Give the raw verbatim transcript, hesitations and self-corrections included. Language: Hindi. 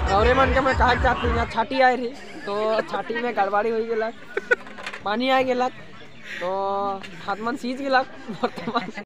और मन के मैं कहा चाहती हूँ छाटी आए रही तो छाटी में गड़बड़ी हो गलक, पानी आ गलक तो हाथ मन सीज गलक। वर्तमान